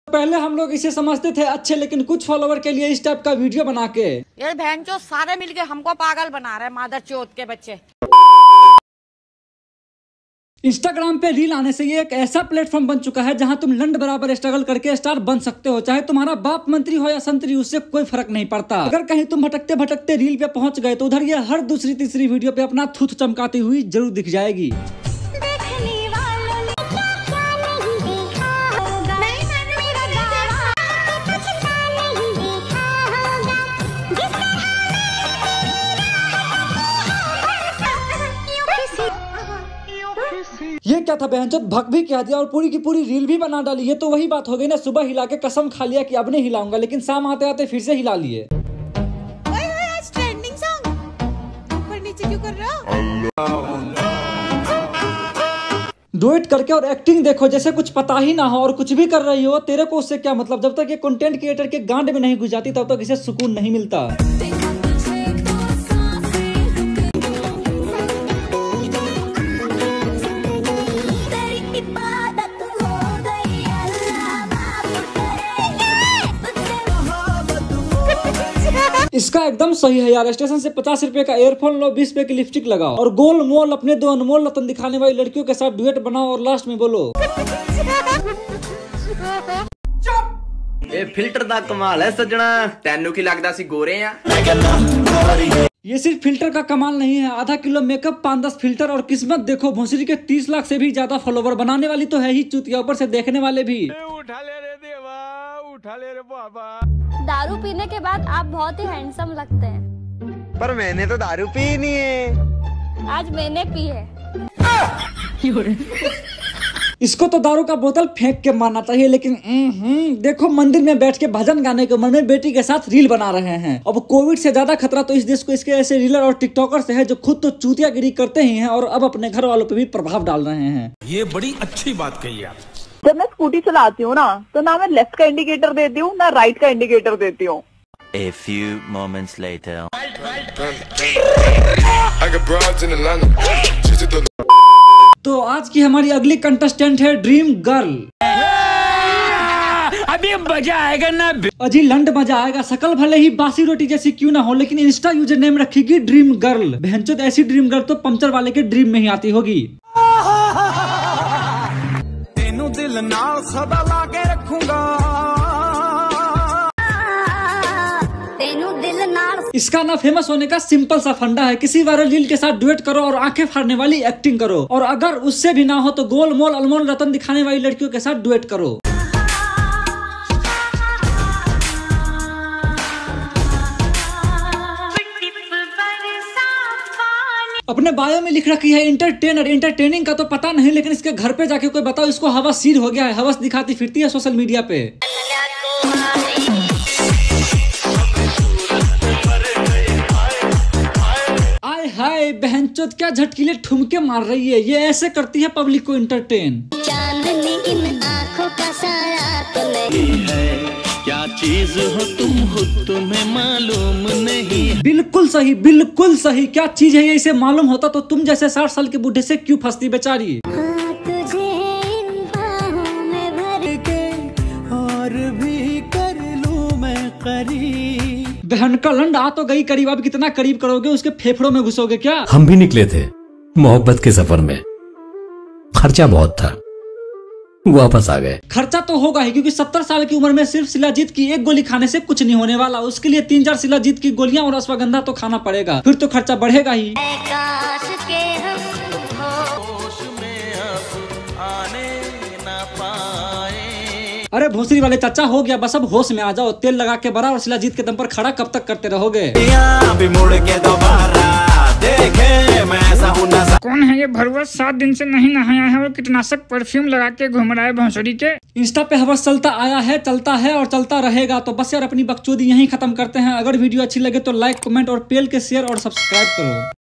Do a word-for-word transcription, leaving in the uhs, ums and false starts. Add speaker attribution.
Speaker 1: पहले हम लोग इसे समझते थे अच्छे, लेकिन कुछ फॉलोवर के लिए इस टाइप का वीडियो बना के
Speaker 2: ये बहन चो सारे मिलके हमको पागल बना रहे हैं, मादर चौथ के बच्चे।
Speaker 1: इंस्टाग्राम पे रील आने से ये एक ऐसा प्लेटफॉर्म बन चुका है जहां तुम लंड बराबर स्ट्रगल करके स्टार बन सकते हो। चाहे तुम्हारा बाप मंत्री हो या संतरी, उससे कोई फर्क नहीं पड़ता। अगर कहीं तुम भटकते भटकते रील पे पहुंच गए तो उधर ये हर दूसरी तीसरी वीडियो पे अपना थूथ चमकाती हुई जरूर दिख जाएगी। ये क्या था बहनचोद, भग भी कह दिया और पूरी की पूरी रील भी बना डाली। ये तो वही बात हो गई ना, सुबह हिला के कसम खा लिया कि अब नहीं हिलाऊंगा, लेकिन शाम आते आते फिर से हिला लिए।
Speaker 2: आज ट्रेंडिंग सॉन्ग ऊपर नीचे क्यों कर रहा हो?
Speaker 1: डुएट करके और एक्टिंग देखो जैसे कुछ पता ही ना हो और कुछ भी कर रही हो। तेरे को उससे क्या मतलब? जब तक ये कंटेंट क्रिएटर के गांड में नहीं घुस जाती तब तक इसे सुकून नहीं मिलता। इसका एकदम सही है यार। स्टेशन से पचास रुपए का एयरफोन लो, बीस रुपए की लिपस्टिक लगाओ और गोल मोल अपने दो अनमोल रतन दिखाने वाली लड़कियों के साथ डुएट बनाओ और लास्ट में बोलो
Speaker 3: ये फिल्टर दा कमाल है सजना, तेनू की लगदा सी गोरे आ।
Speaker 1: ये सिर्फ फिल्टर का कमाल नहीं है, आधा किलो मेकअप, पाँच दस फिल्टर और किस्मत देखो भोसड़ी के तीस लाख से भी ज्यादा फॉलोवर। बनाने वाली तो है ही चूतिया, ऊपर से देखने वाले भी।
Speaker 4: उठा ले रे देवा, उठा ले रे बाबा।
Speaker 5: दारू पीने के बाद आप बहुत ही हैंडसम लगते हैं।
Speaker 4: पर मैंने तो दारू पी नहीं है।
Speaker 5: आज मैंने पी है।
Speaker 1: इसको तो दारू का बोतल फेंक के मारना चाहिए, लेकिन देखो मंदिर में बैठ के भजन गाने के मन में बेटी के साथ रील बना रहे हैं। अब कोविड से ज्यादा खतरा तो इस देश को इसके ऐसे रीलर और टिकटॉकर से है जो खुद तो चूतियागिरी करते ही हैं और अब अपने घर वालों पे भी प्रभाव डाल रहे हैं।
Speaker 6: ये बड़ी अच्छी बात कही आप।
Speaker 7: जब मैं स्कूटी चलाती हूँ ना तो ना मैं लेफ्ट का इंडिकेटर देती हूँ ना राइट का इंडिकेटर देती हूँ।
Speaker 8: A few moments later.
Speaker 1: तो आज की हमारी अगली कंटेस्टेंट है ड्रीम गर्ल।
Speaker 6: अभी मजा आएगा ना।
Speaker 1: अजी लंड मजा आएगा। शकल भले ही बासी रोटी जैसी क्यों ना हो, लेकिन इंस्टा यूजर नेम रखेगी ड्रीम गर्ल। बहनचोद ऐसी ड्रीम गर्ल तो पंचर वाले के ड्रीम में ही आती होगी।
Speaker 6: तेनू दिल नाल सदा लाके रखूंगा।
Speaker 1: इसका ना फेमस होने का सिंपल सा फंडा है, किसी वायरल रील के साथ डुएट करो और आंखें फाड़ने वाली एक्टिंग करो, और अगर उससे भी ना हो तो गोल मोल अलमोल रतन दिखाने वाली लड़कियों के साथ डुएट करो। अपने बायो में लिख रखी है इंटरटेनर। इंटरटेनिंग का तो पता नहीं, लेकिन इसके घर पे जाके कोई बताओ इसको हवस सीर हो गया है। हवस दिखाती फिरती है सोशल मीडिया पे। आय हाय बहनचोद क्या झटकीले ठुमके मार रही है। ये ऐसे करती है पब्लिक को इंटरटेन।
Speaker 5: चांदनी इन आँखों का साया तो नहीं
Speaker 8: है क्या चीज हो तुम खुद तुम्हें मालूम नहीं।
Speaker 1: बिल्कुल सही, बिल्कुल सही। क्या चीज है ये, इसे मालूम होता तो तुम जैसे साठ साल के बूढ़े से क्यों फंसती बेचारी।
Speaker 5: हाँ, तुझे इन बाहों में भर के
Speaker 6: और भी कर लूं मैं करीब।
Speaker 1: बहन का लंड आ तो गई करीब, अब कितना करीब करोगे, उसके फेफड़ों में घुसोगे क्या?
Speaker 9: हम भी निकले थे मोहब्बत के सफर में, खर्चा बहुत था, वापस आ गए।
Speaker 1: खर्चा तो होगा ही, क्योंकि सत्तर साल की उम्र में सिर्फ शिलाजीत की एक गोली खाने से कुछ नहीं होने वाला। उसके लिए तीन चार शिलाजीत की गोलियां और अश्वगंधा तो खाना पड़ेगा, फिर तो खर्चा बढ़ेगा ही।
Speaker 5: काश के हम
Speaker 8: होश में अब आने ना पाए।
Speaker 1: अरे भोसरी वाले चाचा हो गया, बस अब होश में आ जाओ। तेल लगा के बड़ा और शिलाजीत के दम पर खड़ा कब तक करते रहोगे?
Speaker 6: भी मुड़ के दोबारा देखे मैं ऐसा हूं ना।
Speaker 10: कौन है ये भरवा, सात दिन से नहीं नहाया है और कीटनाशक परफ्यूम लगा के घूम रहा है भोसड़ी के।
Speaker 1: इंस्टा पे हवस चलता आया है, चलता है और चलता रहेगा। तो बस यार अपनी बकचोदी यहीं खत्म करते हैं। अगर वीडियो अच्छी लगे तो लाइक, कमेंट और पेल के शेयर और सब्सक्राइब करो।